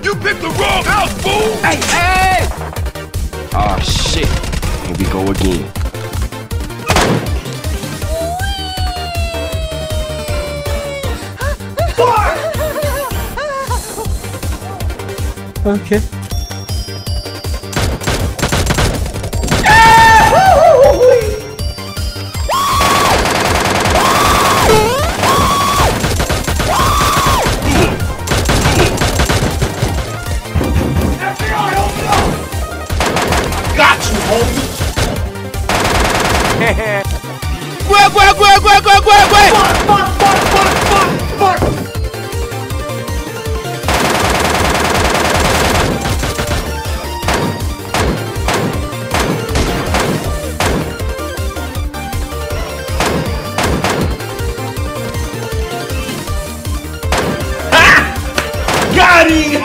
You picked the wrong house, fool! Hey, hey! Oh shit. Here we go again. Okay. Got you, homie! Fuck! Got him!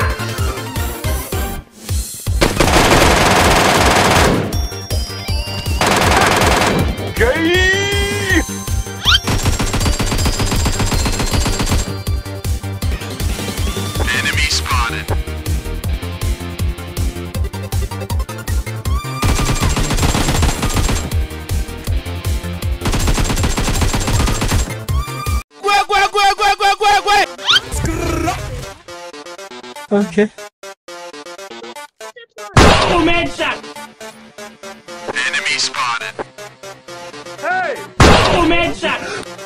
Enemy spotted. Okay. Oh, man shot! Enemy spotted. Hey! Oh, man shot!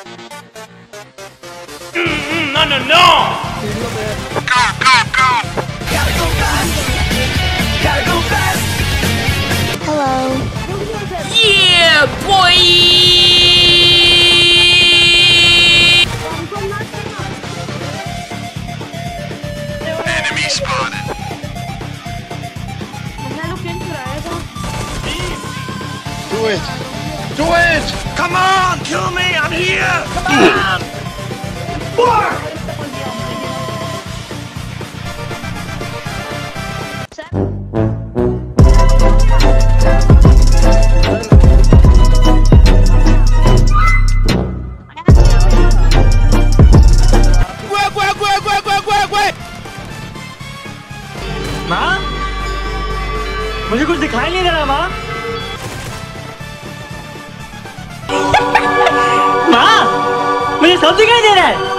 No, no, no! Go, go, go! Gotta go fast! Gotta go fast! Hello. Yeah, boy! Enemy spotted. Do it! Do it! Come on! Kill me! I'm here! Come on! Fuck! माँ मुझे कुछ दिखाई नहीं दे रहा माँ माँ मुझे सब दिखाई दे रहा है